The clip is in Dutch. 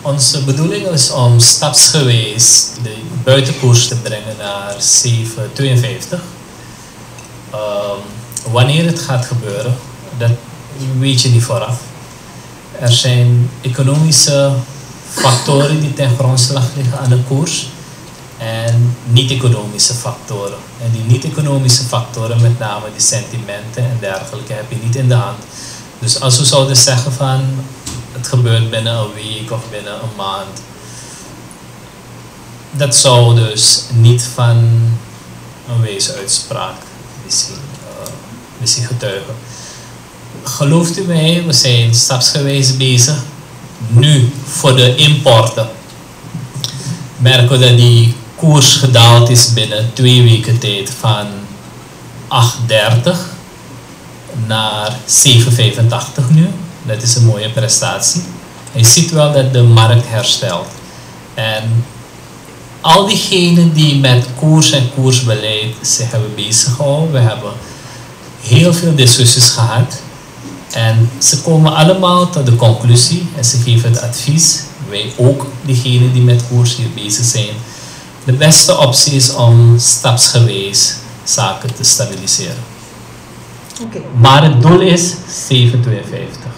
Onze bedoeling is om stapsgewijs de buitenkoers te brengen naar 7,52. Wanneer het gaat gebeuren, dat weet je niet vooraf. Er zijn economische factoren die ten grondslag liggen aan de koers en niet-economische factoren. En die niet-economische factoren, met name die sentimenten en dergelijke, heb je niet in de hand. Dus als we zouden zeggen van het gebeurt binnen een week of binnen een maand, dat zou dus niet van een wijze uitspraak misschien getuigen. Gelooft u mij, we zijn stapsgewijs bezig. Nu, voor de importen, merken we dat die koers gedaald is binnen 2 weken tijd van 8,30 naar 7,85 nu. Dat is een mooie prestatie. En je ziet wel dat de markt herstelt. En al diegenen die met koers en koersbeleid zich hebben bezig gehouden, we hebben heel veel discussies gehad. En ze komen allemaal tot de conclusie en ze geven het advies, wij ook, diegenen die met koers hier bezig zijn. De beste optie is om stapsgewijs zaken te stabiliseren. Okay. Maar het doel is 7,52.